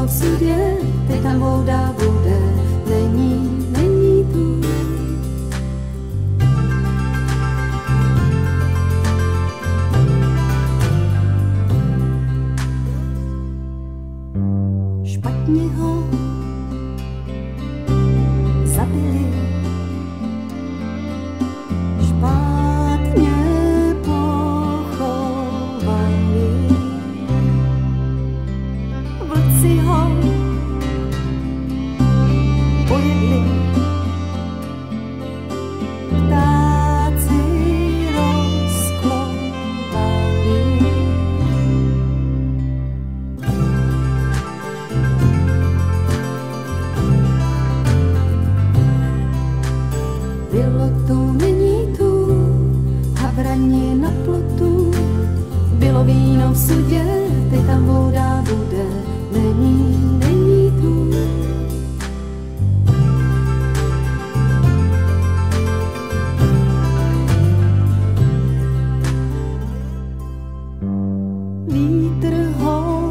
víno v sudě, teď tam voda bude, není tu. Špatně ho zabili, špatně pochovali. Vlci ho pojedli, ptáci rozklovali. Bylo tu, není tu, havrani na plotu, bylo víno v sudě, teď tam voda bude, není tu. Vítr ho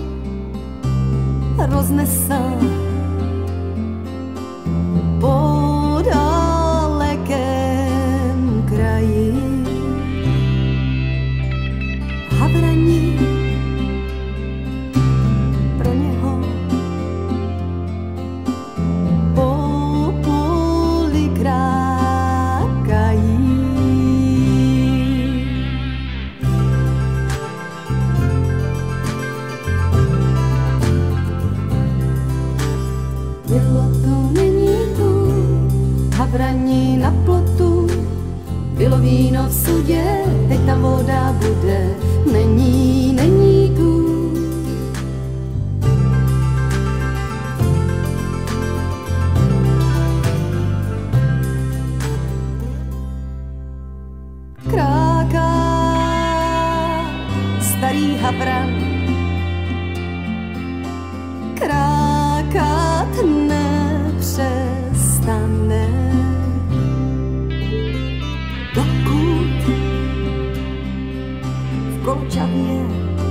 roznesl po dalekém kraji. Havrani pro něho po poli krákají. Bylo tu, není tu, havrani na plotu, bylo víno v sudě, teď tam voda bude, není tu. Kráká starý havran, krákat nepřestane, dokud v Kolčavě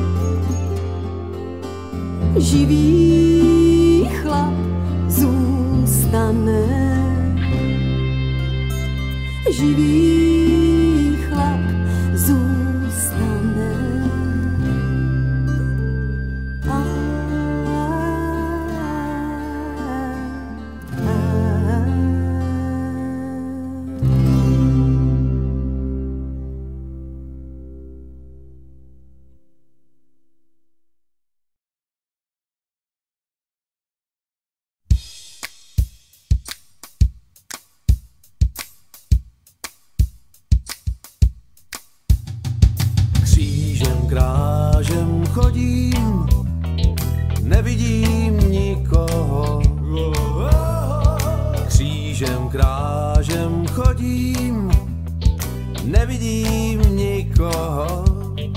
živý chlap zůstane. Živý chlap zůstane. Krážem chodím, nevidím nikoho. Křížem krážem chodím, nevidím nikoho.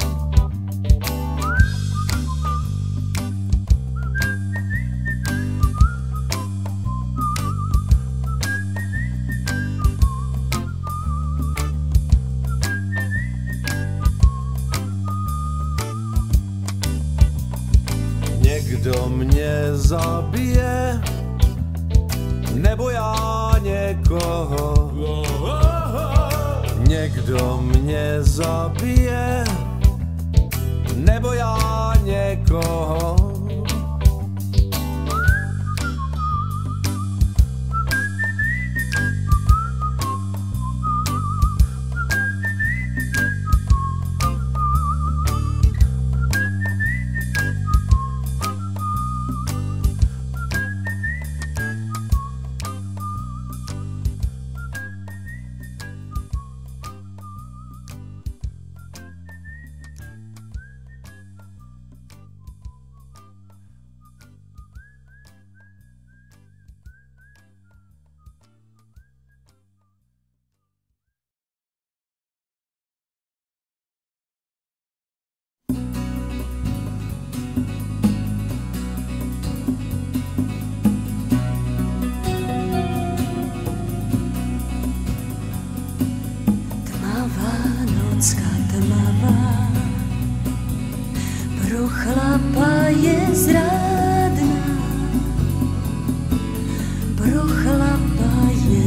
Někdo mě zabije, nebo já někoho. Někdo mě zabije, nebo já někoho. Pro chlapa je zrádná,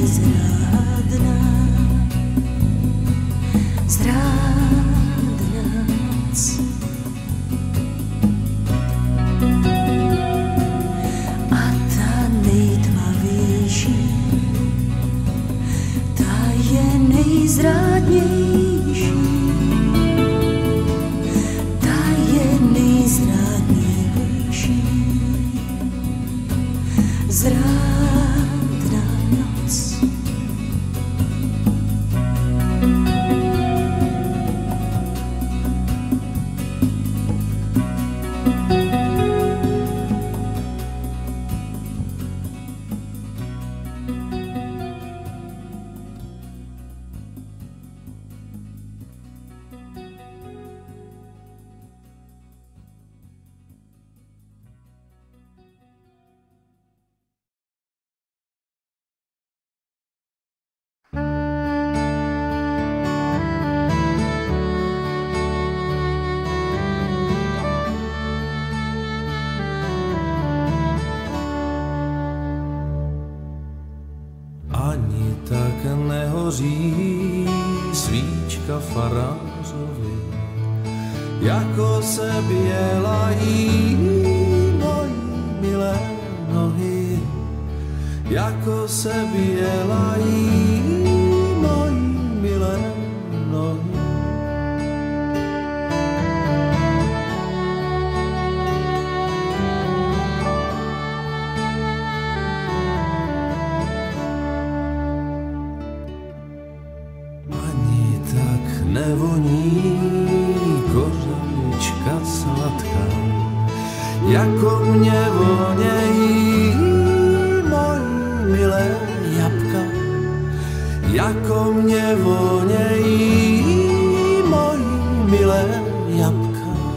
Nehoří svíčka farářovi, jako se bělají moji milé nohy, jako se bělají moji milé nohy. Nevoní kořenička sladká, jako mě vonějí moji milé jabka, jako mě vonějí moji milé jabka.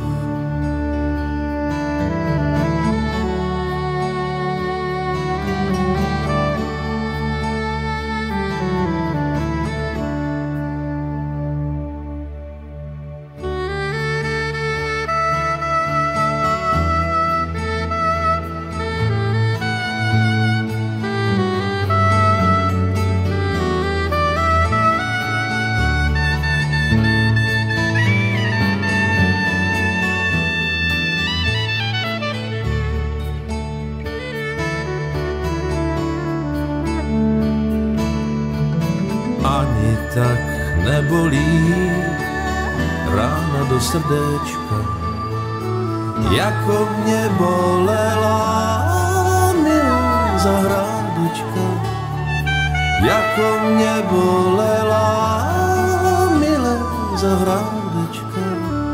Ani tak nebolí rána do srdéčka, jako mě bolela milá zahrádečka, jako mě bolela milá zahrádečka.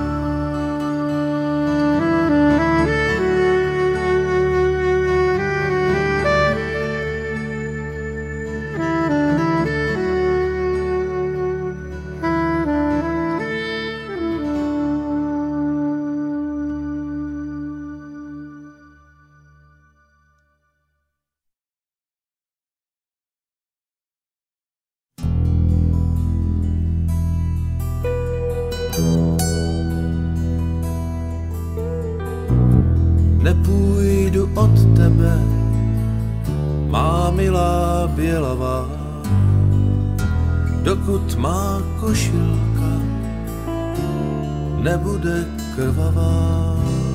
Nepůjdu od tebe, má milá bělavá, dokud má košilka nebude krvavá.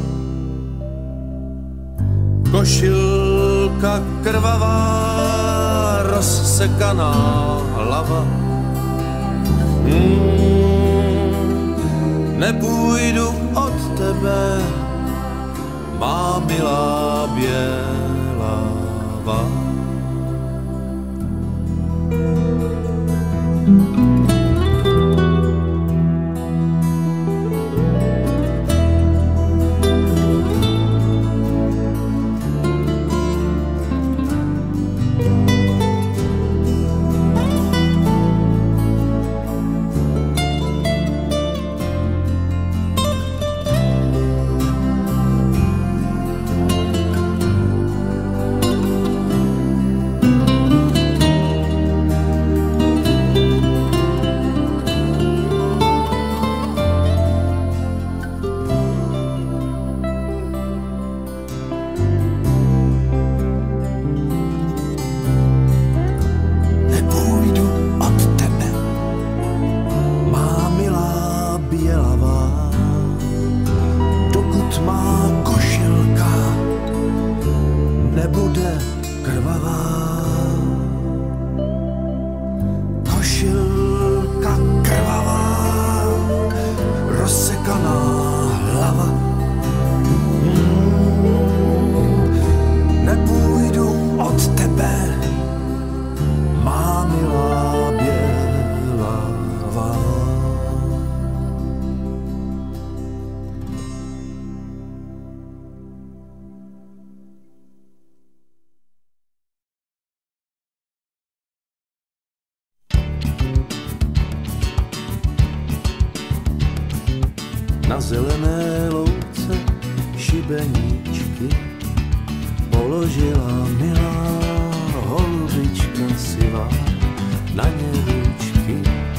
Košilka krvavá, rozsekaná hlava. Nepůjdu od tebe, má milá bělavá. pokud má košilka nebude krvavá. Košilka krvavá, rozsekaná hlava. Nepůjdu od tebe, má milá bělavá. Na zelené louce šibeníčky položila milá holubička sivá na ně ručky.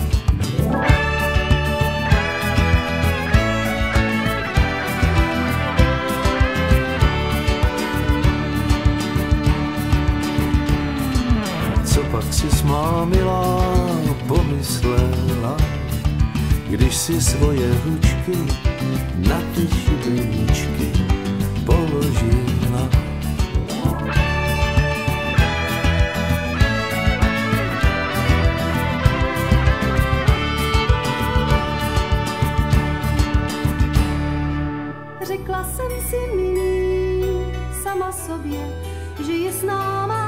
Co pak si má milá pomyslela, když si svoje ručky na ty šibeníčky položila. Řekla jsem si milý sama sobě, že je s náma.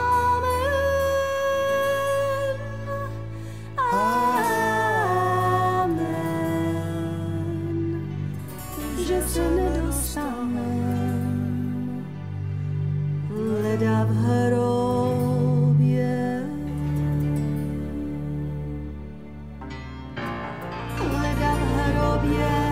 Se nedostane leda v hrobě, leda v hrobě.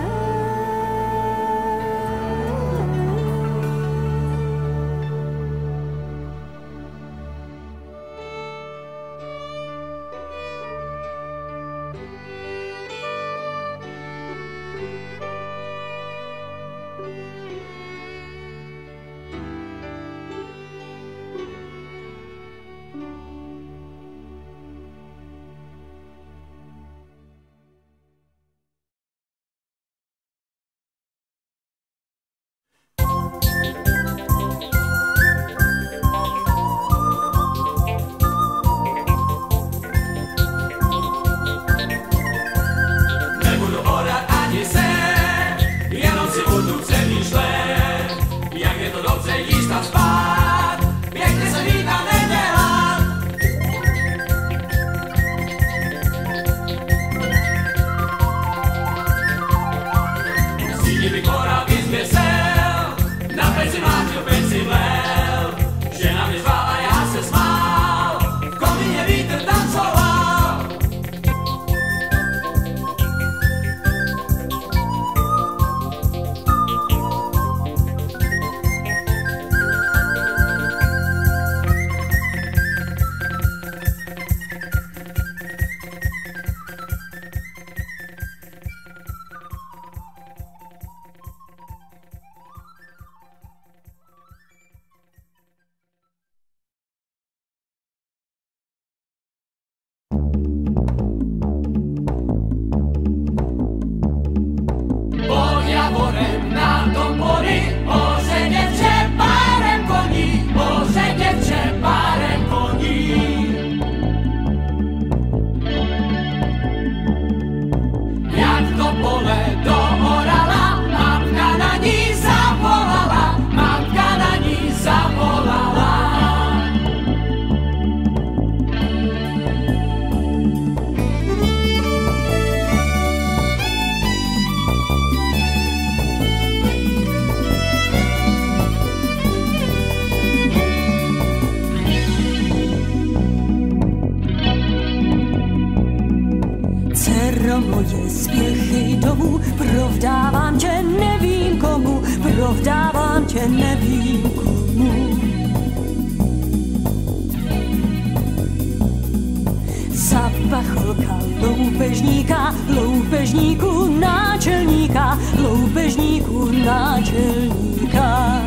Moje spěchy domů, provdávám tě nevím komu, provdávám tě nevím komu. Zapacholka loupežníka, loupežníku náčelníka, loupežníku náčelníka.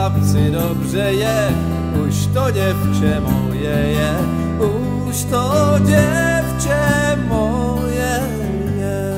chlapci, dobře je, už to děvče moje je, už to děvče moje je.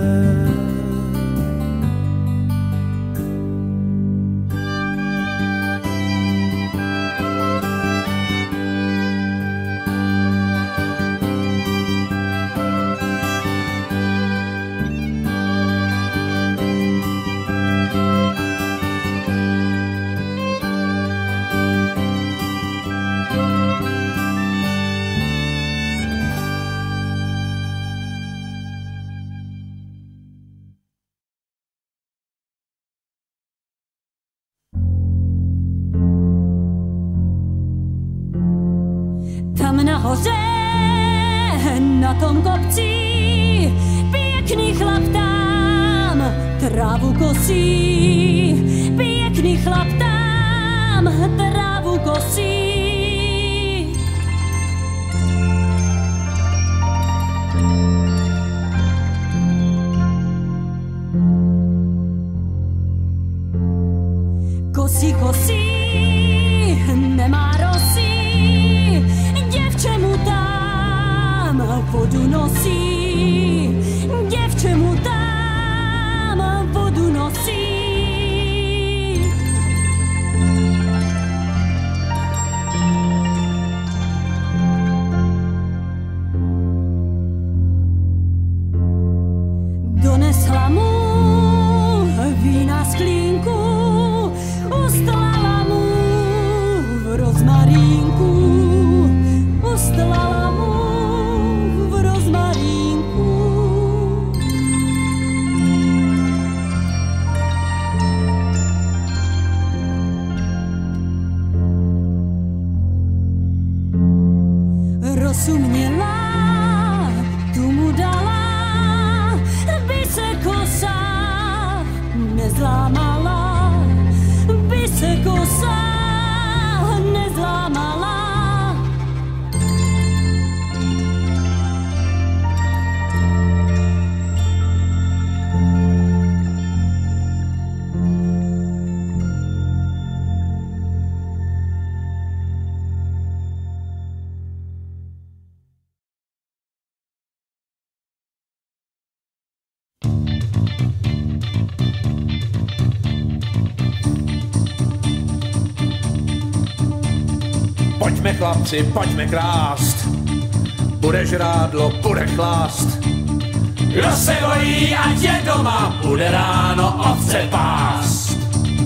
Tam nahoře, na tom kopci, pěkný chlap tam trávu kosí. Pěkný chlap tam trávu kosí. Kosí, kosí, nemá rosy. Děvče mu tam vodu nosí, děvče mu tam vodu nosí. Donesla mu vína sklínku, ustlala mu v rozmarínku. Ustlala mu v rozmarínku. Rosu měla, tu mu dala, by se kosa nezlámala, by se kosa nezlámala. Pojďme chlapci, pojďme krást, bude žrádlo, bude chlást. Kdo se bojí, ať je doma, bude ráno ovce pást.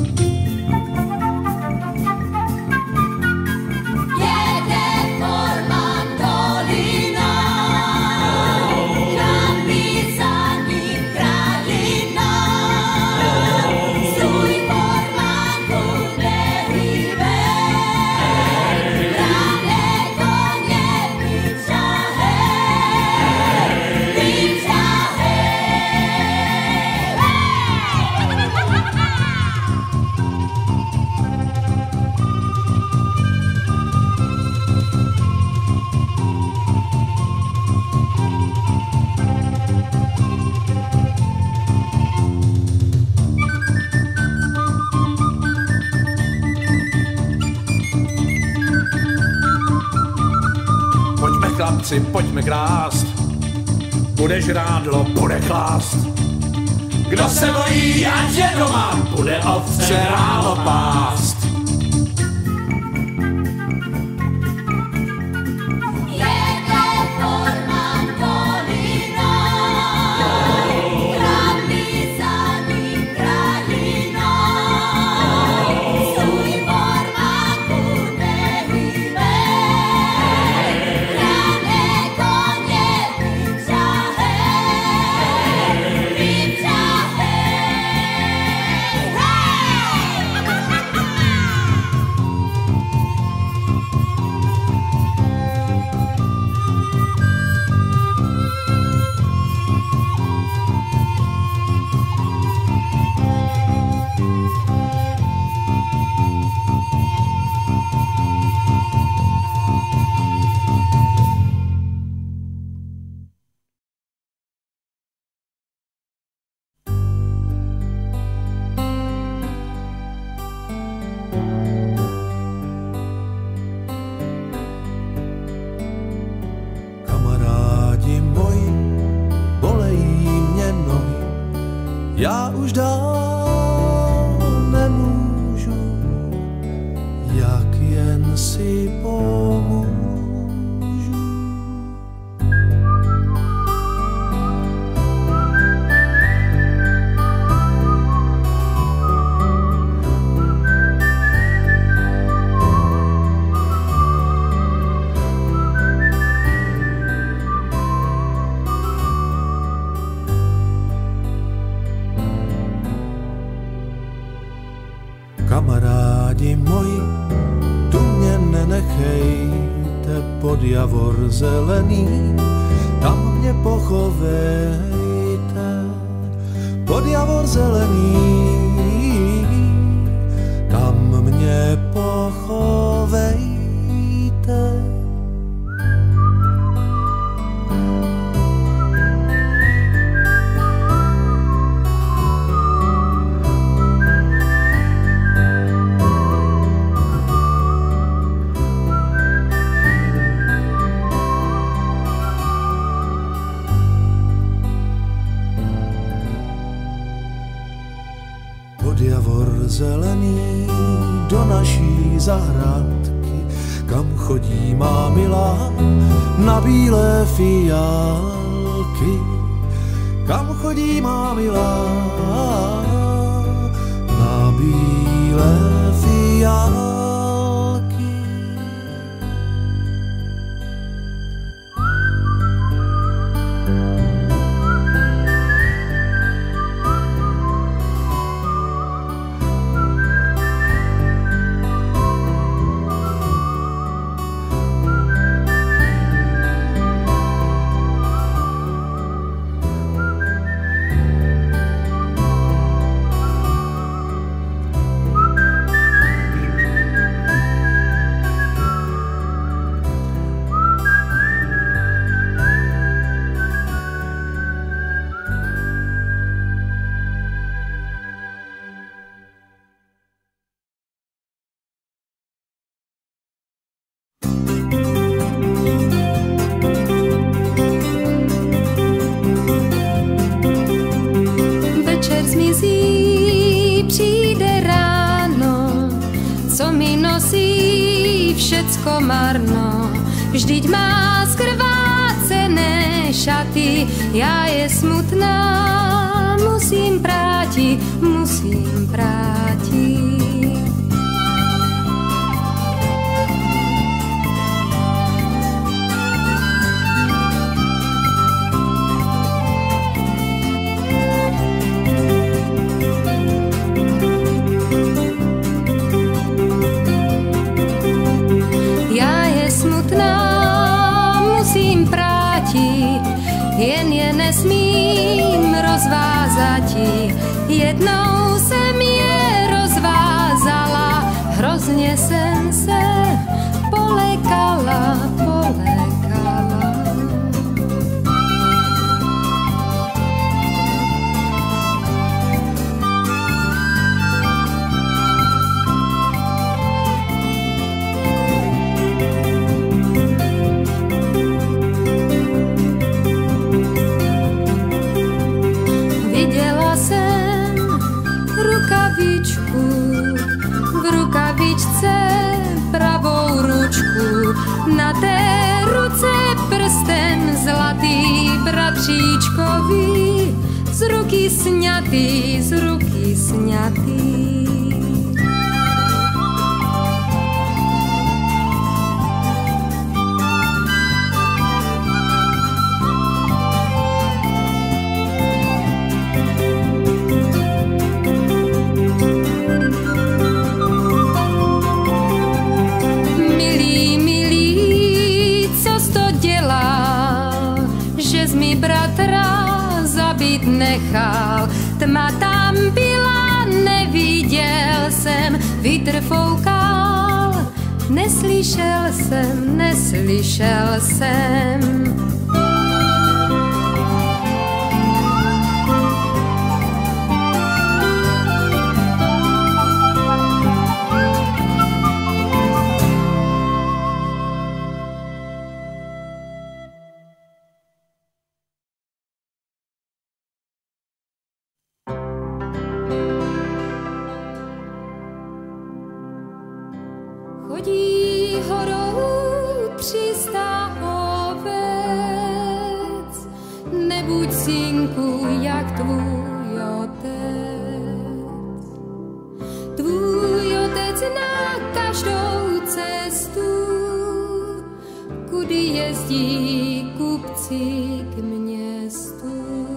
Chlapci, pojďme krást, bude žrádlo, bude chlást. Kdo se bojí, ať je doma, bude ovce ráno pást. já už dál nemůžu, jak jen si pomůžu. Kamarádi moji, tu mě nenechejte pod javor zelený, tam mě pochovejte, pod javor zelený, tam mě pochovejte. Zelený do naší zahrádky, kam chodí má milá na bílé fiálky, kam chodí má milá na bílé fiálky. všecko marno, vždyť má skrvácené šaty, já je smutná, musím práti, musím práti. Jen je nesmím rozvázati, jednou jsem je rozvázala, hrozně jsem se polekala. V rukavičce pravou ručku, na té ruce prsten zlatý, bratříčkovi z ruky sňatý, z ruky sňatý. Nechal, tma tam byla, neviděl jsem, vítr foukal, neslyšel jsem. Chodí horou 300 ovec, nebuď synku jak tvůj otec. Tvůj otec na každou cestu, kudy jezdí kupci k městu.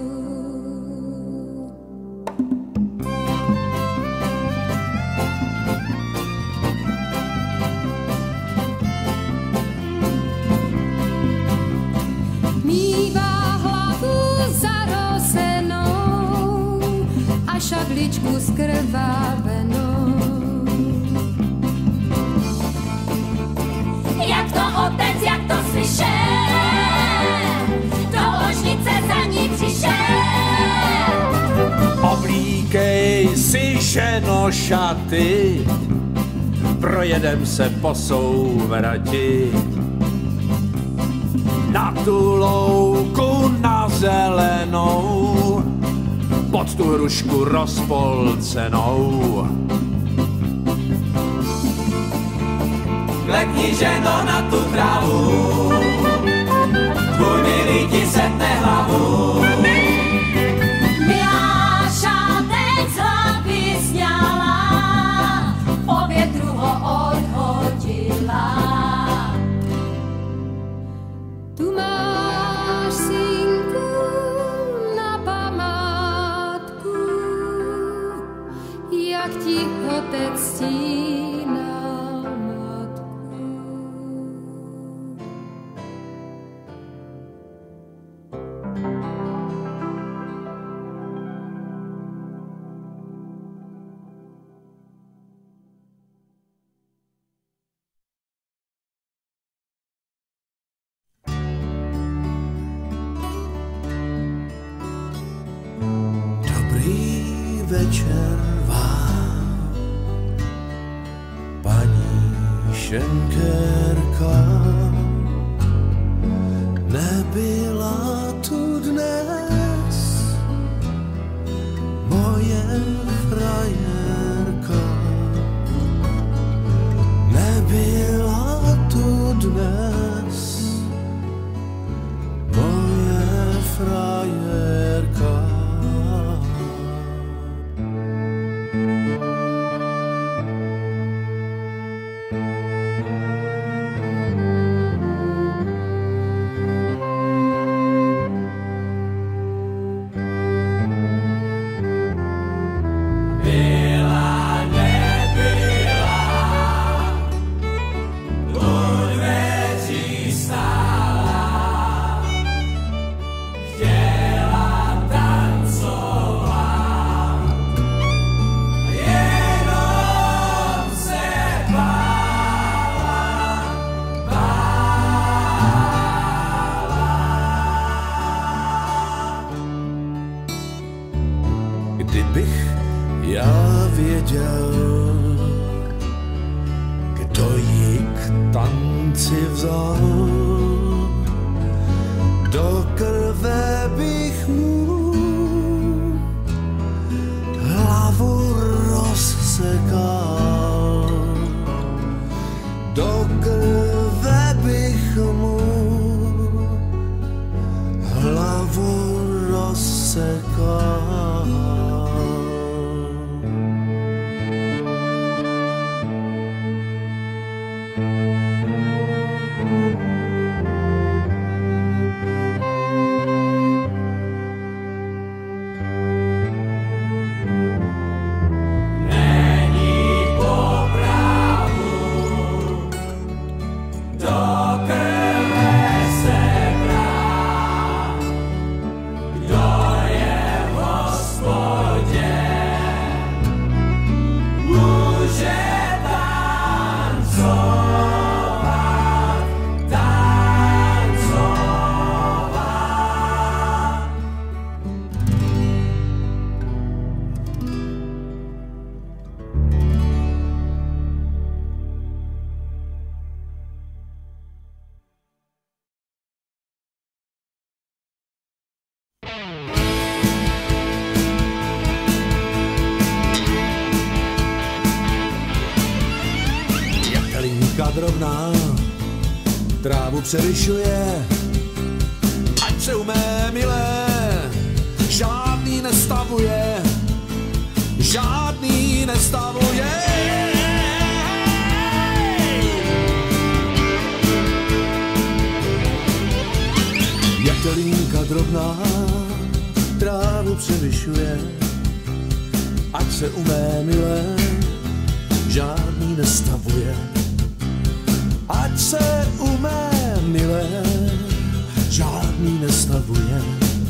Mívá hlavu zarosenou a šabličku skrvavenou. Jak to otec, jak to slyšel, do ložnice za ní přišel. Oblíkej si, ženo, šaty, projedem se po souvrati. Na tu louku na zelenou, pod tu hrušku rozpolcenou. Klekni, ženo, na tu trávu, tvůj milý ti setne hlavu. Milá šátek z hlavy sňala, po větru ho odhodila. Tu máš, synku, na památku, jak ti otec stíná matku. Dobrý večer vám, paní šenkerka. Nebyla tu dnes moje frajerka. Nebyla tu dnes moje frajerka. Kdybych já věděl, kdo ji k tanci vzal, do krve bych mu hlavu rozsekal. Do krve bych mu hlavu rozsekal. Kdo je drobná trávu převyšuje, ať se u mé milé žádný nestavuje, žádný nestavuje. Jatelínka drobná trávu převyšuje, ať se u mé milé žádný nestavuje, ať se u mé milé žádný nestavuje.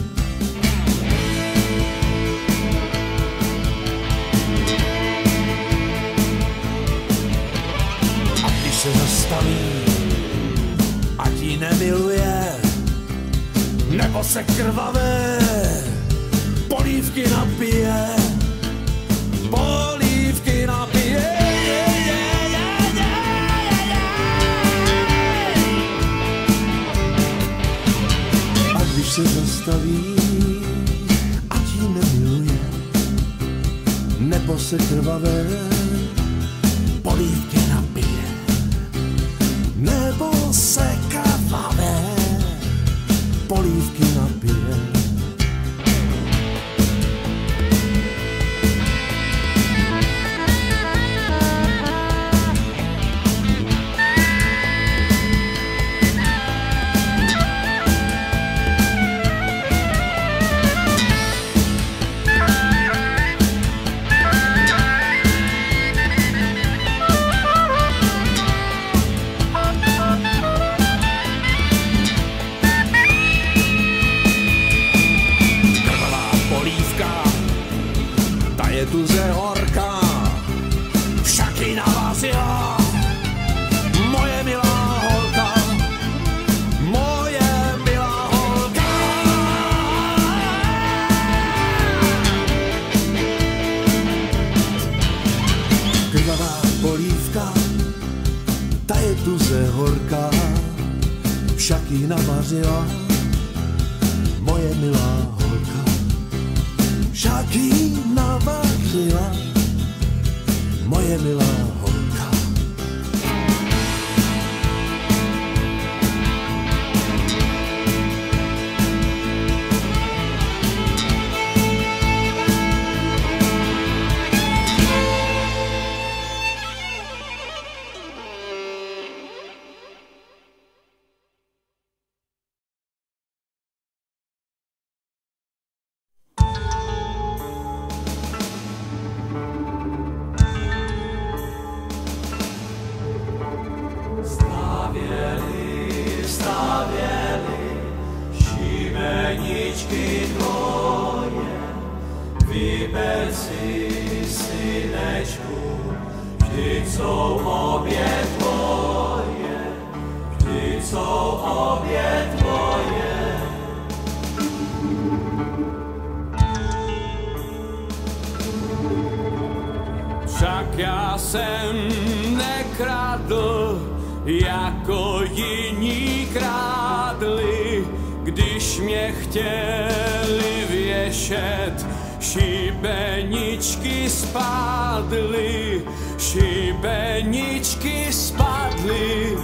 A když se zastaví, ať ji nemiluje, nebo se krvavé polívky napije, polívky napije. A když se zastaví, ať ji nemiluje, nebo se krvavé polívky napije, nebo se krvavé polívky napije. Tuze horká, však ji navazila moje milá holka, moje milá holka. Krvavá polívka, ta je tuze horká, však ji navařila moje milá holka, však ji navařila moje milá holka. Vyber si, synečku, vždyť jsou obě tvoje, vždyť jsou obě tvoje. Však já jsem nekradl, jako jiní krádli, když mě chtěli věšet, šibeničky spadly, šibeničky spadly.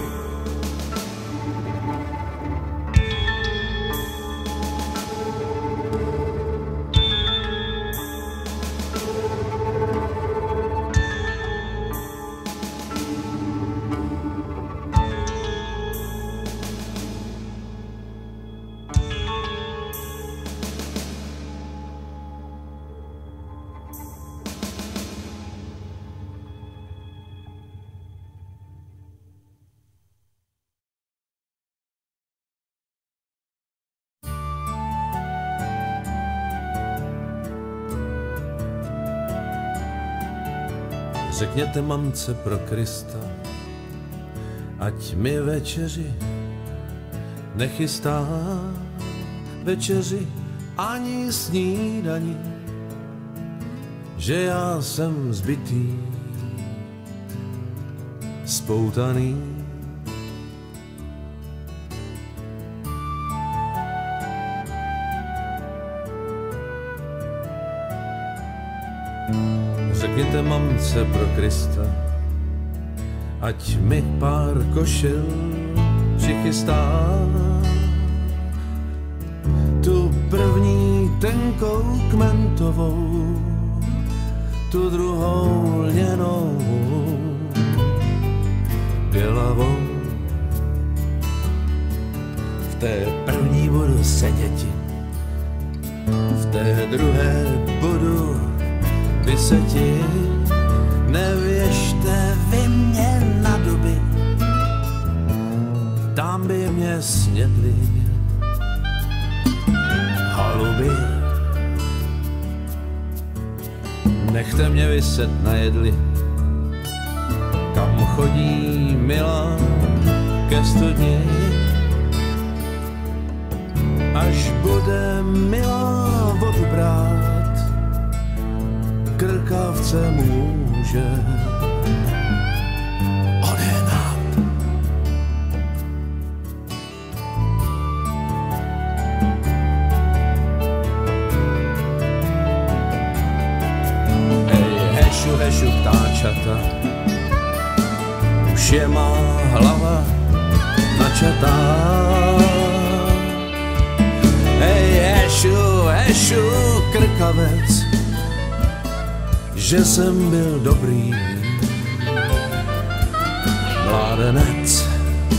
Řekněte mamce pro Krista, ať mi večeři nechystá, večeři ani snídani, že já jsem zbytý, spoutaný. Řekněte mamce pro Krista, ať mi pár košil přichystá. Tu první tenkou kmentovou, tu druhou lněnou, bělavou. V té první budu seděti, v té druhé budu vyseti. Nevěžte vy mě na doby, tam by mě snědli haluby. Nechte mě vyset na jedli, kam chodí milá ke studni. Až bude milá vodu brát, krkavce může odehnat. Hej, hešu, hešu, ptáčata, už je má hlava načatá. Hej, hešu, hešu, krkavec, že jsem byl dobrý mládenec.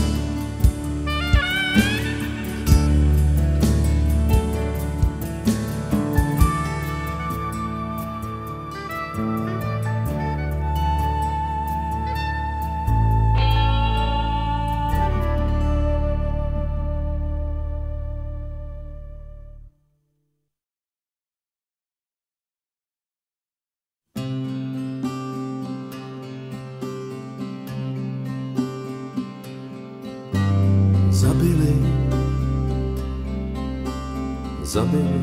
Zabili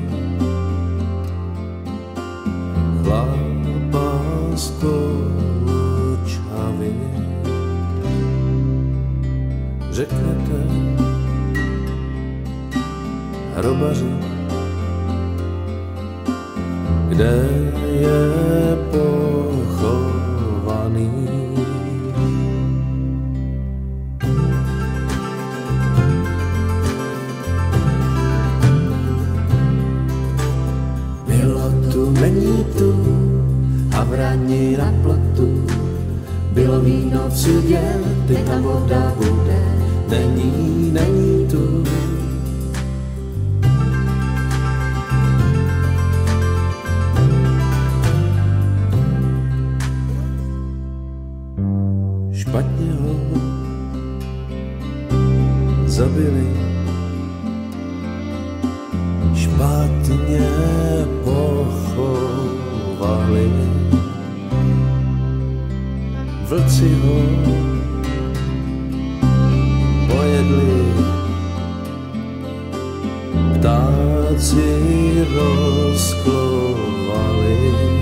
chlapa z Kočavy. Řeknete hrobaři, kde je pochovaný. Není tu havrani na plotu, bylo víno v sudě, teď ta voda bude. Není, není tu. Špatně ho zabili, špatně pochovali. Vlci ho pojedli, ptáci rozklovali.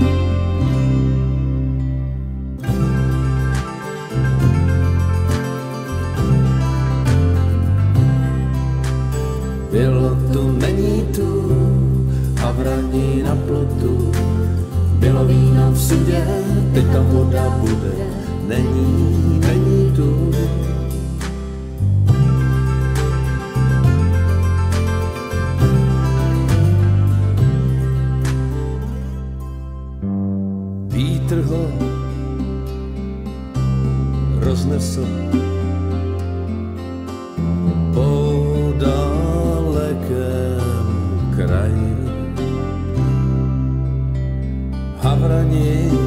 Bylo tu, není tu, havrani na plotu, bylo víno v sudě, teď tam voda bude. Není, není tu. Vítr ho roznesl po dalekém kraji. Havrani